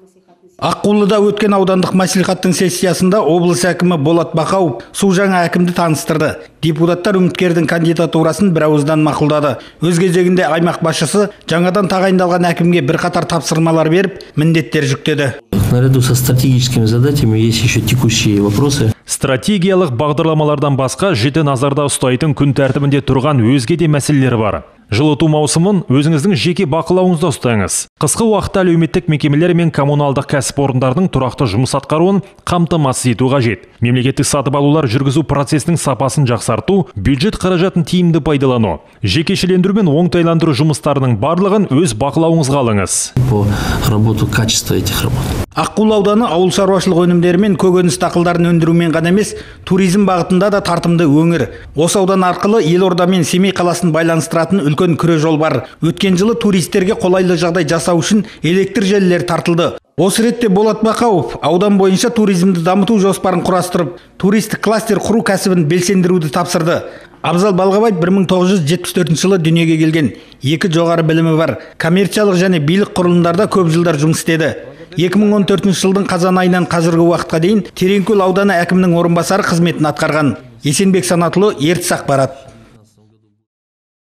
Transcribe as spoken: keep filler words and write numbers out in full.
Аққулыда өткен аудандық мәслихаттың сессиясында облыс әкімі Болат Бақауов су жаңа әкімді таныстырды. Депутаттар үміткердің кандидатурасын бір ауыздан мақұлдады. Өз кезегінде аймақ басшысы жаңадан тағайындалған әкімге бірқатар тапсырмалар беріп, міндеттер жүктеді. Наряду со стратегическими задачами есть еще текущие вопросы. Стратегиялық бағдарламалардан басқа жіті назарда ұстайтын күн тәртібінде тұрған өзге де мәселелер бар. Жылыту маусымын өзіңіздің жеке бақылауыңызда ұстаңыз. Қысқы уақытта әлеуметтік мекемелер мен коммуналдық кәсіпорындардың тұрақты жұмыс атқаруын қамтамасыз ету қажет. Мемлекеттік сатып алулар жүргізу процесінің сапасын жақсарту, бюджет қаражатын тиімді пайдалану, жекешелендіру мен оңтайландыру жұмыстарының барлығын өз бақылауыңызға алыңыз. По работу качества этих работ. Аққулы ауданы ауыл шаруашылық өнімдері мен көкөніс дақылдарын өндірумен ғана емес, туризм бағытында да тартымды өңір. Осы аудан арқылы Елорда мен Семей қаласын байланыстыратын үлкен күре жол бар. Өткен жылы туристерге қолайлы жағдай жасау үшін электр желілері тартылды. Осы ретте Болат Бақауов аудан бойынша туризмді дамыту жоспарын құрастырып, туристік кластер құру кәсібін белсендіруді тапсырды. Абзал Балғабай бір мың тоғыз жүз жетпіс төртінші жылы дүниеге келген. Екі жоғары білімі бар. Коммерциялық және билік құрылымдарда көп жылдар жұмыс істеді. екі мың он төртінші жылдың қазан айынан қазіргі уақытқа дейін Тереңкөл ауданы әкімінің орынбасары қызметін атқарған. Есенбек Санатұлы, Ертіс ақпарат.